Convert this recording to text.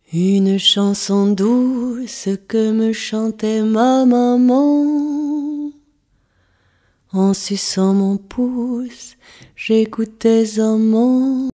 Une chanson douce que me chantait ma maman. En suçant mon pouce, j'écoutais amant.